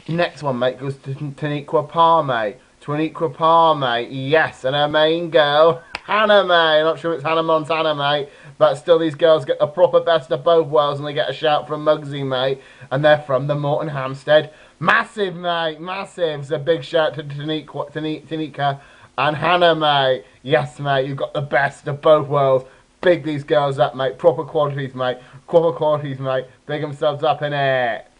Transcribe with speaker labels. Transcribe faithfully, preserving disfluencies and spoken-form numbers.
Speaker 1: Next one, mate, goes to Tanika Parr, mate. Tanika Parr, mate. Yes, and her main girl, Hannah, mate. Not sure it's Hannah Montana, mate. But still, these girls get a proper best of both worlds, and they get a shout from Muggsy, mate. And they're from the Moretonhampstead. Massive, mate. Massive. So big shout to Tanika, Tanika and Hannah, mate. Yes, mate. You've got the best of both worlds. Big these girls up, mate. Proper qualities, mate. Proper qualities, mate. Big themselves up in it.